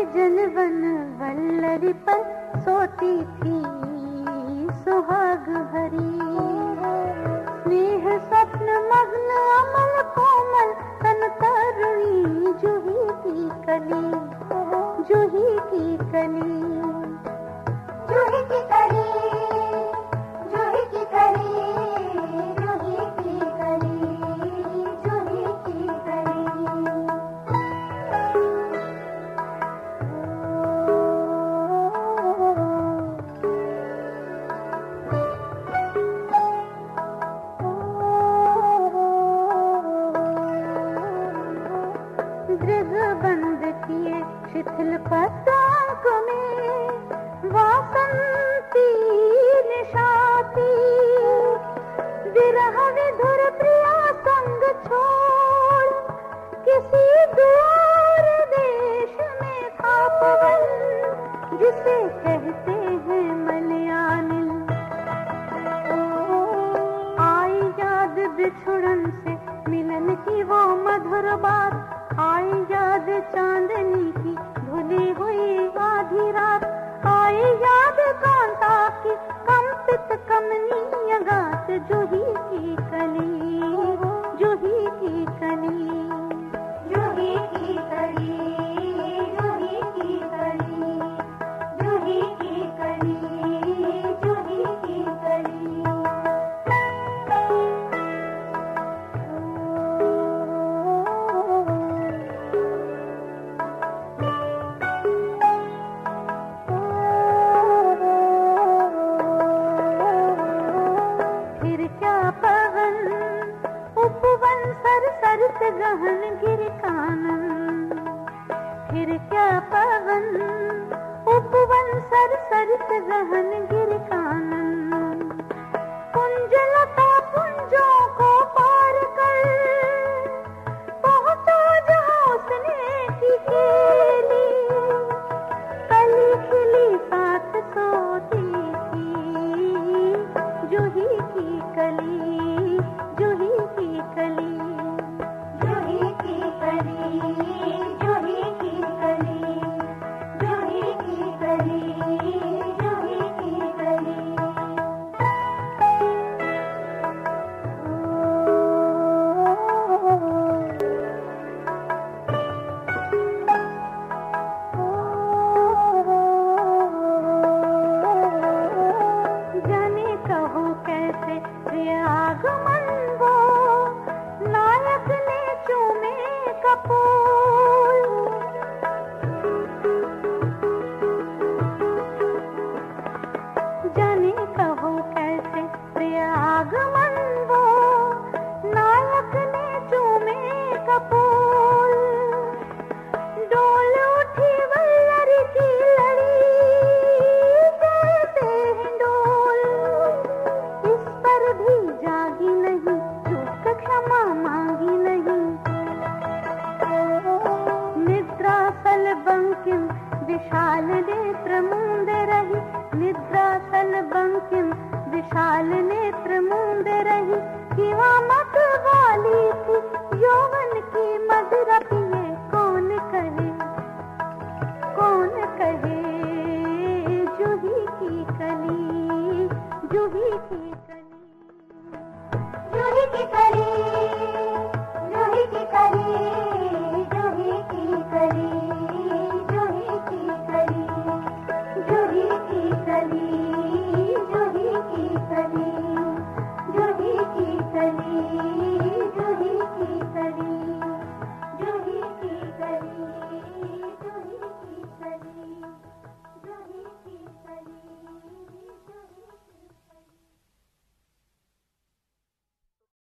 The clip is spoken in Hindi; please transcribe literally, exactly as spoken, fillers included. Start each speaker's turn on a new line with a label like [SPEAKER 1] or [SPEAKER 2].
[SPEAKER 1] जनवन वल्लरी पर सोती थी सुहाग भरी। स्नेह स्वप्न मग्न अमल कोमल तन तरुणी जूही की कली, जूही की कली, जूही की कली, जूही की कली, जूही की कली, जूही की कली। दृग बंद किए शिथिल पताक में वासंती निशाती। विरह विधुर प्रिया संग छोड़ किसी दूर देश में था पवन, जिसे कहते हैं मलयानिल। आई याद बिछुड़न से मिलन की वो मधुर बात, आई याद चांदनी की भुली हुई आधी रात। आई याद कांता की कंपित कमनीय गात, जूही की कली, जूही की कली, जूही की कली, जूही की कली, जूही की कली, जूही की कली। गहन गिर कानन, फिर क्या पवन उपवन सर सरित गहन गिर कानन। कुंज लता पुंजों को पार कर पहुंचा जहां उसने की खेली। कली खिली साथ सोती थी जूही की कली, जूही की कली, जूही की कली, जूही की कली, जूही की कली, जूही की कली। जाने कहो कैसे प्रिय आगमन वो, नायक ने चूमे कपूर। जाने कहो कैसे प्रिय आगमन वो, नायक ने चूमे कपूर। डोल उठी वल्लरी की लड़ी जैसे हिंडोल, इस पर भी जागी नहीं, चूक क्षमा मांगी नहीं। निद्रासल बंकिम विशाल नेत्र मूंदे रही, निद्रासल बंकिम विशाल नेत्र मूंदे रही। किवा मत वाली